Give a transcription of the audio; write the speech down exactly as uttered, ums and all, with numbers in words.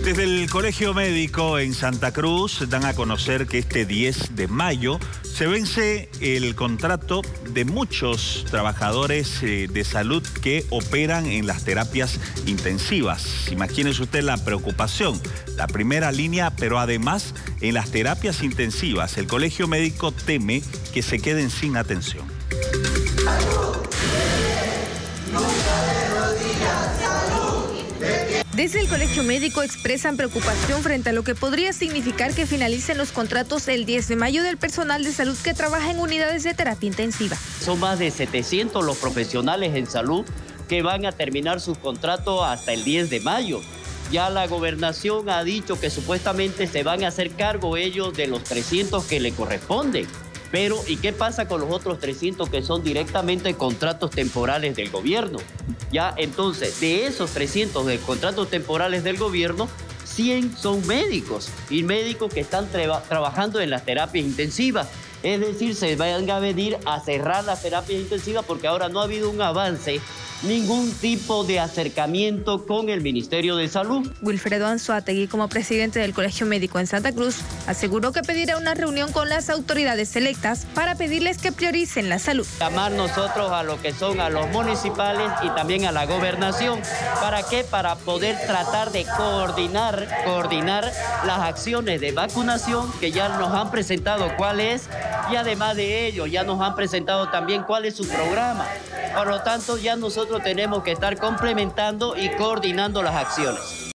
Desde el Colegio Médico en Santa Cruz dan a conocer que este diez de mayo se vence el contrato de muchos trabajadores eh, de salud que operan en las terapias intensivas. Imagínese usted la preocupación, la primera línea, pero además en las terapias intensivas el Colegio Médico teme que se queden sin atención. Desde el Colegio Médico expresan preocupación frente a lo que podría significar que finalicen los contratos el diez de mayo del personal de salud que trabaja en unidades de terapia intensiva. Son más de setecientos los profesionales en salud que van a terminar sus contratos hasta el diez de mayo. Ya la gobernación ha dicho que supuestamente se van a hacer cargo ellos de los trescientos que le corresponden. Pero, ¿y qué pasa con los otros trescientos que son directamente contratos temporales del gobierno? Ya, entonces, de esos trescientos de contratos temporales del gobierno, cien son médicos y médicos que están tra trabajando en las terapias intensivas. Es decir, se van a venir a cerrar las terapias intensivas porque ahora no ha habido un avance, ningún tipo de acercamiento con el Ministerio de Salud. Wilfredo Anzoátegui, como presidente del Colegio Médico en Santa Cruz, aseguró que pedirá una reunión con las autoridades electas para pedirles que prioricen la salud. Llamar nosotros a lo que son a los municipales y también a la gobernación. ¿Para qué? Para poder tratar de coordinar, coordinar las acciones de vacunación que ya nos han presentado cuál es, y además de ello ya nos han presentado también cuál es su programa. Por lo tanto, ya nosotros tenemos que estar complementando y coordinando las acciones.